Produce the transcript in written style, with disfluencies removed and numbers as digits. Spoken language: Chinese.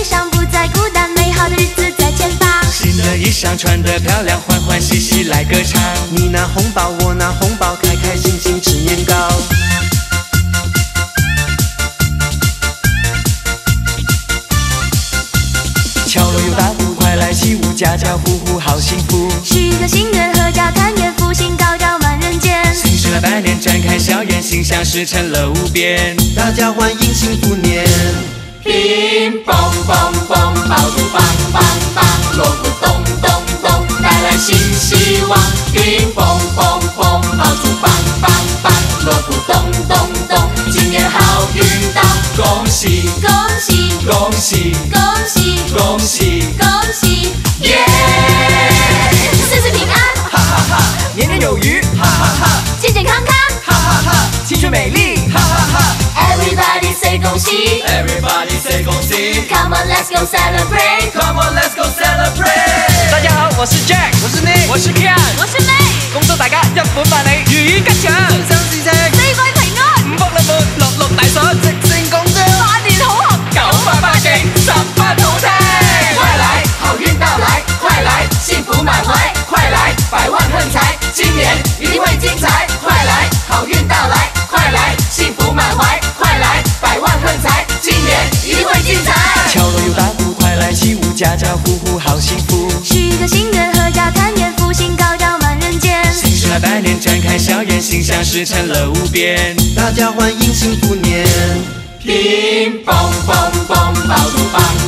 悲伤，不再孤单，美好的日子在前方。 新的衣裳穿得漂亮，欢欢喜喜来歌唱。 你拿红包，我拿红包，开开心心吃年糕。 敲锣又打鼓，快来起舞，家家户户好幸福。 许个心愿，合家团圆，福星高照满人间。 新时来拜年，展开笑颜，心想事成乐无边。 大家欢迎幸福年。 乒乓乓乓，爆竹棒棒棒，锣鼓咚咚咚，带来新希望。乒乓乓乓，爆竹棒棒棒，锣鼓咚咚咚，今年好运到，恭喜恭喜恭喜恭喜恭喜恭喜， 耶！ 岁岁平安， 哈哈哈，年年有余，哈哈哈， 健健康康， 哈哈哈，青春美丽，哈哈哈。 Everybody say 恭喜 Everybody say 恭喜 ，Come on let's go celebrate。 ，Come on let's go celebrate。大家好，我是 Jack， 我是 Nick， 我是 Kian， 我是 May， 恭祝大家一本萬利，如意吉祥，心想事成， 四季平安， 五福臨門，樂樂大順，直升廣州， 百年好合， 九八八勁，十分好聽。 快来，好运到来，快来，幸福满怀，快来，百萬橫財，今年一定會精彩。快來，好運到來，快來，幸福滿懷，快來，百萬橫財，今年一定會精彩。 敲鑼又打鼓，快來起舞，家家户户好幸福。 许个心愿，合家团圆，福星高照满人间。 新时來拜年，展開笑顏，心想事成樂無邊。 大家歡迎幸福年。 乒乓乓乓，爆竹棒